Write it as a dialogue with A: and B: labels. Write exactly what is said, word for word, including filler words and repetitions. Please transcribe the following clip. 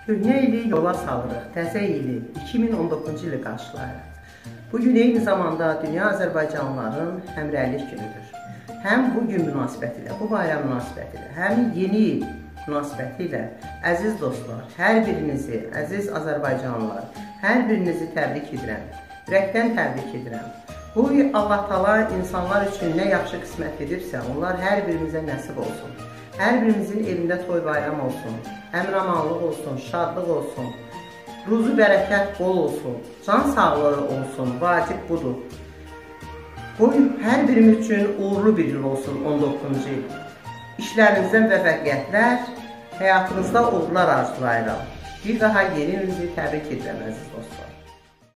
A: Köhnə ili yola salırıq, təzə ili iki min on doqquzuncu ili qarşılayırıq. Bugün eyni zamanda Dünya Azərbaycanlıların həmrəylik günüdür. Həm bu gün münasibətilə, bu bayram münasibətilə, həm yeni il münasibətilə əziz dostlar, hər birinizi, əziz Azərbaycanlılar, hər birinizi təbrik edirəm, ürəkdən təbrik edirəm. Bu Allah Taala insanlar üçün nə yaxşı qismət edirsə, onlar hər birimizə nəsib olsun. Hər birimizin evində toy bayram olsun, əmramanlıq olsun, şadlıq olsun, ruzu bərəkət bol olsun, can sağlığı olsun, vacib budur. Bu hər birimiz üçün uğurlu bir il olsun on doqquzuncu il. İşlərinizdə müvəffəqiyyətlər, həyatınızda uğurlar arzulayıram. Bir daha yeni ilinizi təbrik edirəm əziz dostlar.